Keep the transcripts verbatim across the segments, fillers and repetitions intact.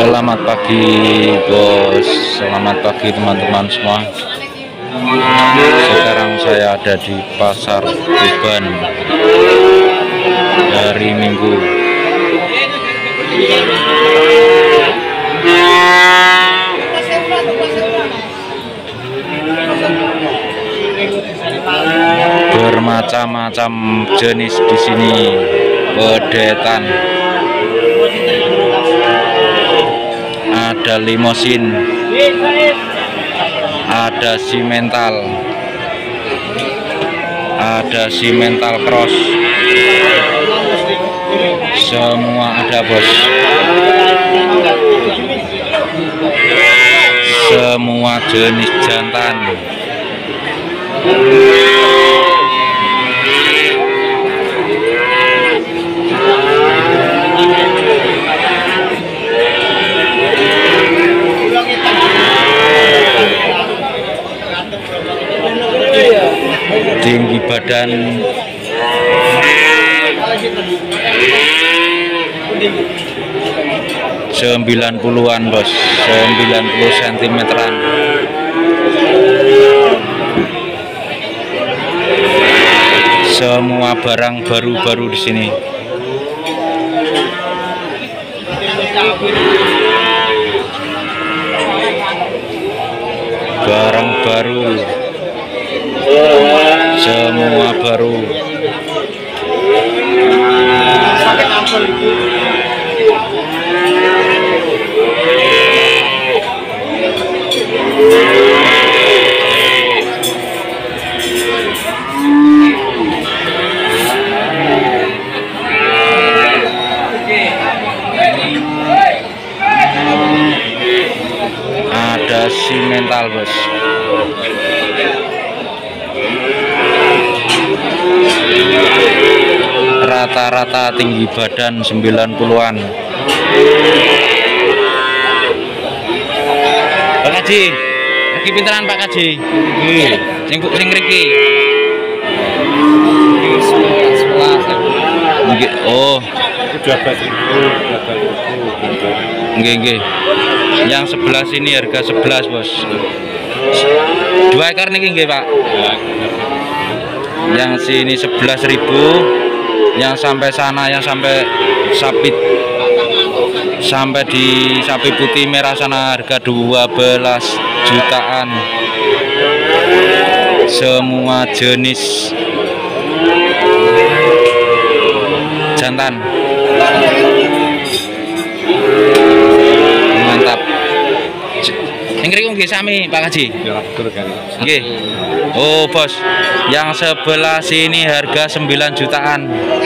Selamat pagi bos, selamat pagi teman-teman semua. Sekarang saya ada di Pasar Tuban hari Minggu. Bermacam-macam jenis di sini, pedetan. Ada limosin, ada simental, ada simental cross, semua ada bos. Semua jenis jantan. Tinggi badan sembilan puluhan bos, sembilan puluh sentimeteran. Semua barang baru-baru di sini. Barang baru. Semua baru. Ada simental bos. Rata-rata tinggi badan sembilan puluhan. Pak Haji, lagi pinteran Pak Haji. Sing sing mriki. Oh, dua belas ribu. Nggih, nggih. Yang sebelah sini harga sebelas, Bos. Dua ekor niki nggih, Pak. Yang sini sebelas ribu. Yang sampai sana, yang sampai sapi, sampai di sapi putih merah sana harga dua belas jutaan. Semua jenis jantan. Mantap. Ingkrik nggih sami Pak Haji. Nggih. Oh bos, yang sebelah sini harga sembilan jutaan.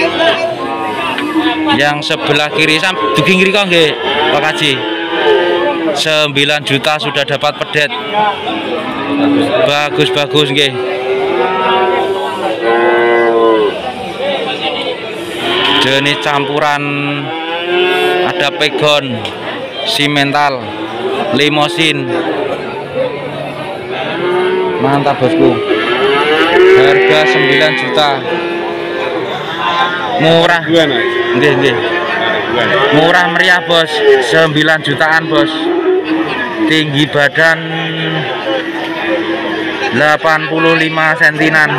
Yang sebelah kiri sam dugi ngriko nggih Pak Haji. sembilan juta sudah dapat pedet. Bagus-bagus nggih. Jenis campuran, ada pegon, simental, limosin. Mantap bosku. Harga sembilan juta. Murah. Nggih, nggih. Murah meriah bos, sembilan jutaan bos. Tinggi badan delapan puluh lima sentimeter.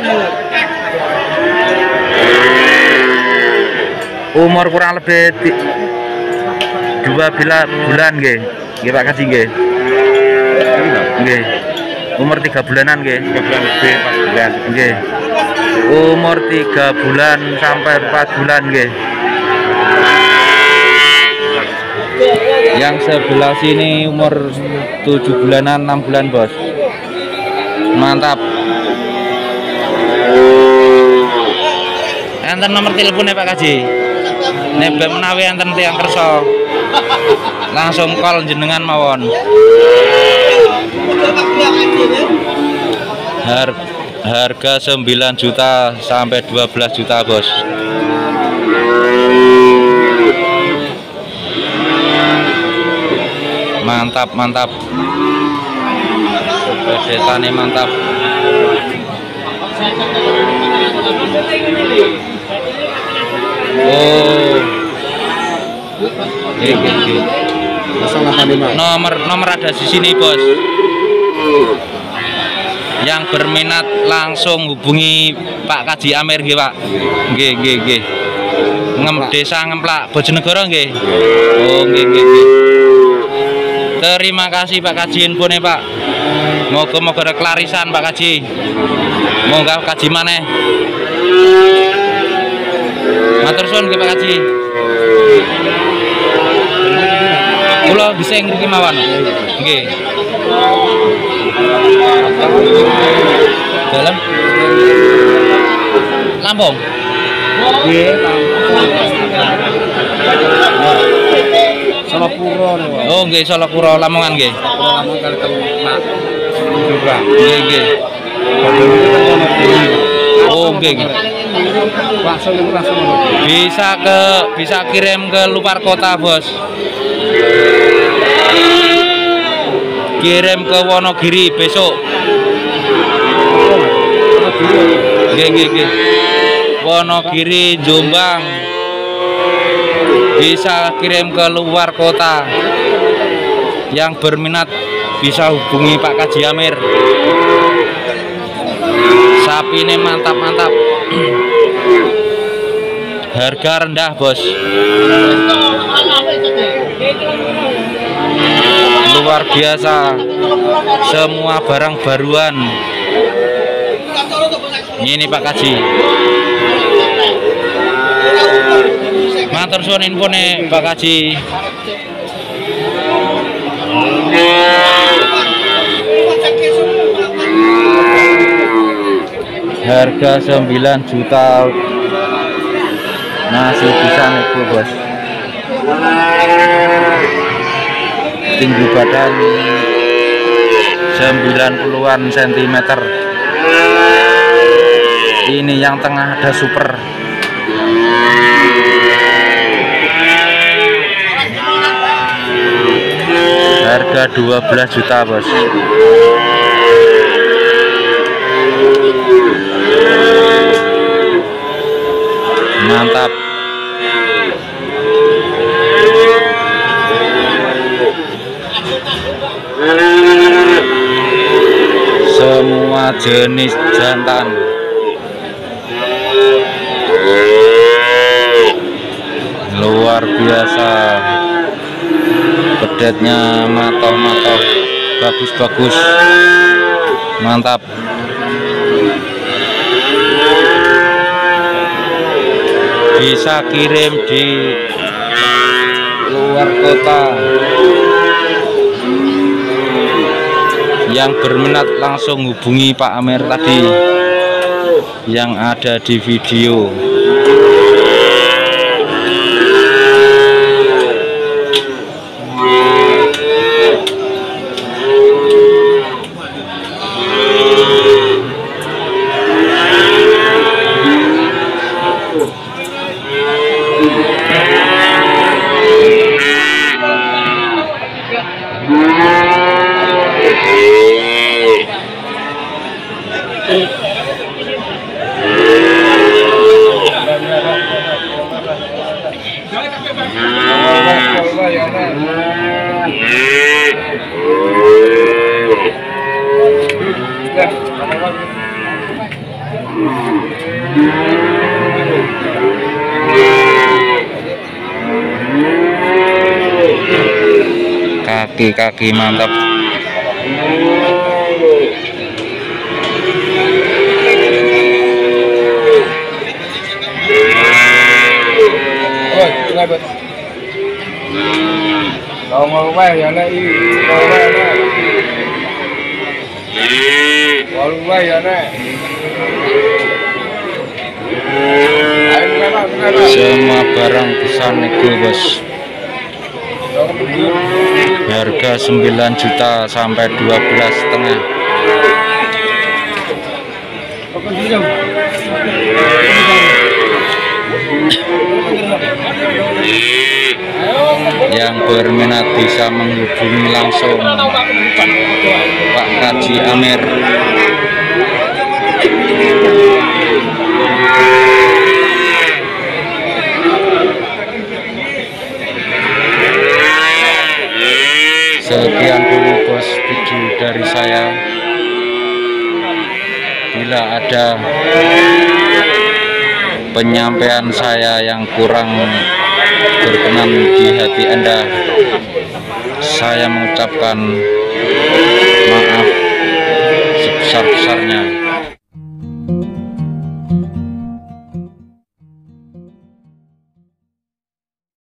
Umur kurang lebih dua bulan nggih. Nggih Pak Haji nggih. Nggih. Umur tiga bulanan nggih. tiga bulan lebih empat bulan. Nggih. Umur tiga bulan sampai empat bulan nggih. Yang sebelah sini umur tujuh bulanan, enam bulan bos. Mantap. Enten nomor teleponnya Pak Haji. Nek menawi enten tiyang kersa langsung call jenengan mawon. Har harga sembilan juta sampai dua belas juta bos. Mantap, mantap. Pedetane mantap. Oh. Oke, oke. nol delapan lima. Nomor nomor ada di sini, Bos. Yang berminat langsung hubungi Pak Kaji Amir nggih, Pak. Nggih, nggih, nggih. Ngem Desa Ngemplak, Bojonegoro nggih. Oh, nggih, nggih, nggih. Terima kasih Pak Kaji infone, Pak. Moga-moga ada kelarisan Pak Kaji. Moga kaji maneh. Matur suwun nggih Pak Kaji. Kula bisa ngriki mawon. Nggih. Dalam Lampung. Nggih, Solokuro. Oh, nggih Solokuro Lamongan nggih. Lamongan kali Teluk juga. Nggih, nggih. Oh, nggih, nggih. Langsung langsung. Bisa ke bisa kirim ke luar kota, Bos. Kirim ke Wonogiri besok. Nggih, nggih, nggih. Wonogiri, Jombang. Bisa kirim ke luar kota. Yang berminat bisa hubungi Pak Kaji Amir. Sapi ini mantap-mantap. Harga rendah, Bos. Luar biasa. Semua barang baruan. Ini Pak Kaji. Matur suwun infone Pak Kaji. Harga sembilan juta masih bisa nego, Bos. Tinggi badan sembilan puluhan sentimeter. Ini yang tengah ada super. Harga dua belas juta, Bos. Mantap. Semua jenis jantan. Luar biasa. Bedetnya matoh-matoh, bagus-bagus. Mantap. Bisa kirim di luar kota. Yang berminat langsung hubungi Pak Amir tadi yang ada di video. Kaki-kaki mantap. Kalau mau wae ya nek iki, mau wae nek. Kalau wae ya nek. Semua barang bisa nego, Bos. Harga sembilan juta sampai dua belas setengah. Yang berminat bisa menghubungi langsung Pak Kaji Amir. Sekian dulu bos video dari saya. Bila ada penyampaian saya yang kurang berkenan di hati Anda, saya mengucapkan maaf sebesar-besarnya.